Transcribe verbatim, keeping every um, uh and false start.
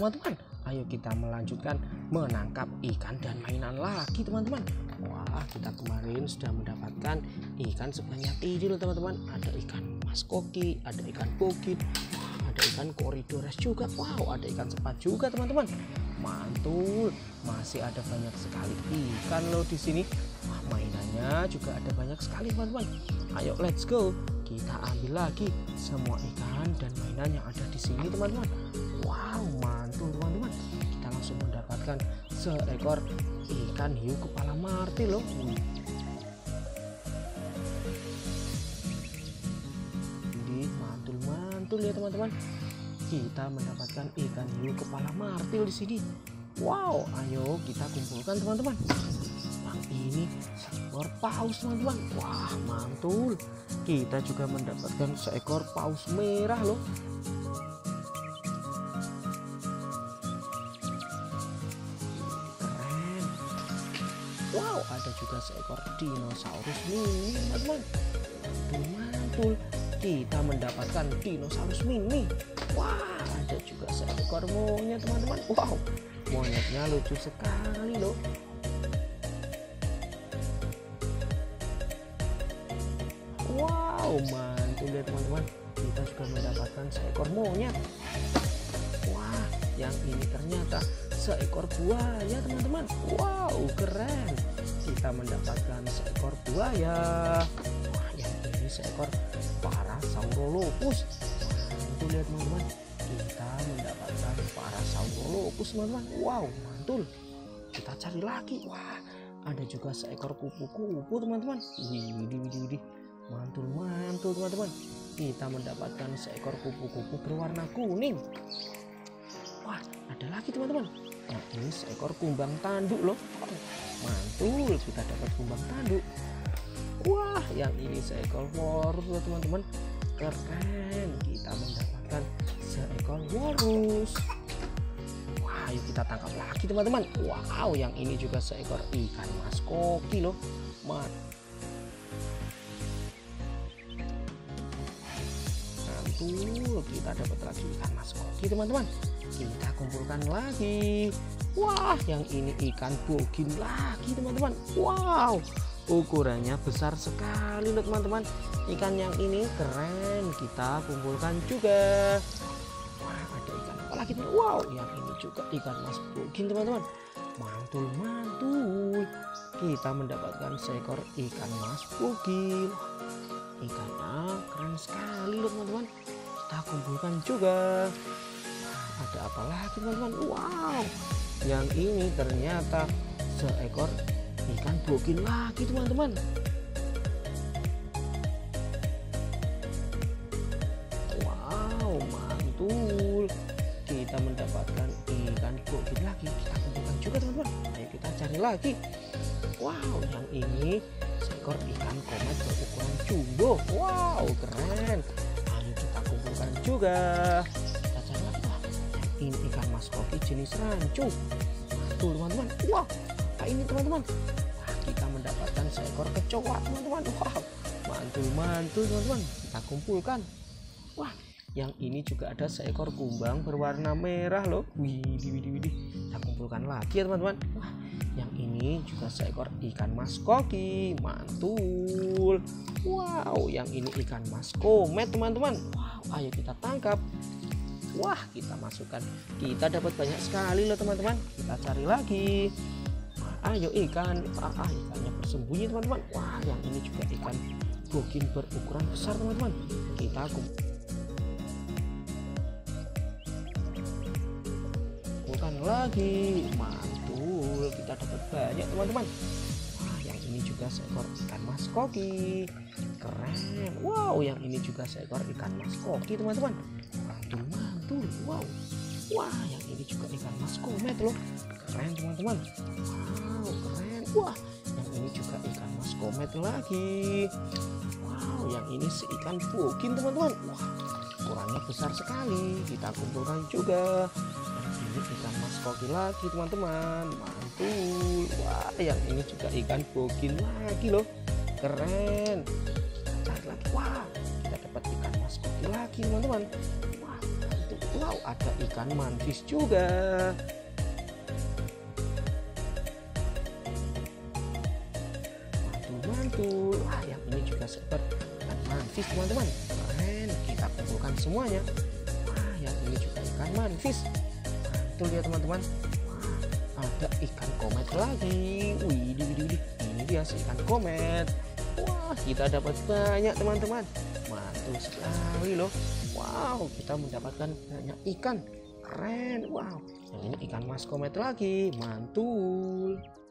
teman-teman. Ayo kita melanjutkan menangkap ikan dan mainan lagi teman-teman. Wah, kita kemarin sudah mendapatkan ikan sebanyak ini loh teman-teman. Ada ikan mas koki, ada ikan bogin, ada ikan koridores juga. Wow, ada ikan sepat juga teman-teman. Mantul, masih ada banyak sekali ikan loh di sini. Wah, mainannya juga ada banyak sekali teman-teman. Ayo let's go, kita ambil lagi semua ikan dan mainan yang ada di sini teman-teman. Wow, mantul teman-teman. Kita langsung mendapatkan seekor ikan hiu kepala martil loh. Wih. Ini mantul-mantul ya teman-teman. Kita mendapatkan ikan hiu kepala martil di sini. Wow, ayo kita kumpulkan teman-teman. Yang ini seekor paus teman-teman. Wah, mantul. Kita juga mendapatkan seekor paus merah loh. Keren. Wow, ada juga seekor dinosaurus mini teman-teman. Mantul-mantul. Kita mendapatkan dinosaurus mini. Wah, ada juga seekor monyet teman-teman. Wow, monyetnya lucu sekali loh. Wow, mantul ya teman-teman. Kita juga mendapatkan seekor monyet. Wah, yang ini ternyata seekor buaya teman-teman. Wow, keren. Kita mendapatkan seekor buaya. Wah, yang ini seekor Parasaurolophus. Mantul ya teman-teman. Kita mendapatkan Parasaurolophus teman-teman. Wow, mantul. Kita cari lagi. Wah, ada juga seekor kupu-kupu teman-teman. Widih, widih, widih, widih. Mantul-mantul teman-teman. Kita mendapatkan seekor kupu-kupu berwarna kuning. Wah, ada lagi teman-teman. Nah, ini seekor kumbang tanduk loh. Mantul, kita dapat kumbang tanduk. Wah, yang ini seekor walrus loh teman-teman. Keren, kita mendapatkan seekor walrus. Wah, ayo kita tangkap lagi teman-teman. Wow, yang ini juga seekor ikan mas koki loh. Mantul, kita dapat lagi ikan mas koki teman-teman. Kita kumpulkan lagi. Wah, yang ini ikan bogin lagi teman-teman. Wow, ukurannya besar sekali loh teman-teman. Ikan yang ini keren, kita kumpulkan juga. Wah, ada ikan apa lagi nih? Wow, yang ini juga ikan mas bogin teman-teman. Mantul-mantul. Kita mendapatkan seekor ikan mas bogin. Ikannya keren sekali loh teman-teman. Kita kumpulkan juga. Ada apa lagi teman-teman? Wow, yang ini ternyata seekor ikan bogin lagi teman-teman. Wow, mantul. Kita mendapatkan ikan bogin lagi. Kita kumpulkan juga teman-teman. Ayo kita cari lagi. Wow, yang ini seekor ikan komet berukuran jumbo. Wow, keren. Ayo kita kumpulkan juga. Kita cari lagi. Wah, yang ini ikan mas koki jenis rancu. Mantul teman-teman. Wow, apa ini teman-teman? Kita mendapatkan seekor kecoa teman-teman. Wow, mantul-mantul teman-teman. Kita kumpulkan. Wah, yang ini juga ada seekor kumbang berwarna merah loh. Widih, widih, widih. Kita kumpulkan lagi ya teman-teman. Wah, yang ini juga seekor ikan mas koki. Mantul. Wow, yang ini ikan mas komet teman-teman. Wow, ayo kita tangkap. Wah, kita masukkan. Kita dapat banyak sekali loh teman-teman. Kita cari lagi. Ayo ikan. Ah, ah, ikannya bersembunyi teman-teman. Wah, yang ini juga ikan bogin berukuran besar teman-teman. Kita kumpulkan lagi. Mantul, kita dapat banyak teman-teman. Wah, yang ini juga seekor ikan mas koki. Keren. Wow, yang ini juga seekor ikan mas koki teman-teman. Mantul, mantul. Wow. Wah, yang ini juga ikan mas komet loh. Keren teman-teman. Wow, keren. Wah, yang ini juga ikan mas komet lagi. Wow, yang ini si ikan bogin teman-teman. Wah, ukurannya besar sekali. Kita kumpulkan juga. Yang ini ikan mas koki lagi teman-teman. Mantul. Wah, yang ini juga ikan bogin lagi loh. Keren. Kita cari lagi. Wah, kita dapat ikan mas koki lagi teman-teman. Wah, mantul. Wow, ada ikan mantis juga. Mantul-mantul. Wah, yang ini juga seperti ikan mantis teman-teman. Keren, kita kumpulkan semuanya. Wah, yang ini juga ikan mantis. Mantul ya teman-teman. Wah, ada ikan komet lagi. Wih, widih, widih. Ini dia si ikan komet. Wah, kita dapat banyak teman-teman. Mantul sekali loh. Wow, kita mendapatkan banyak ikan. Keren. Wow, yang ini ikan mas komet lagi. Mantul.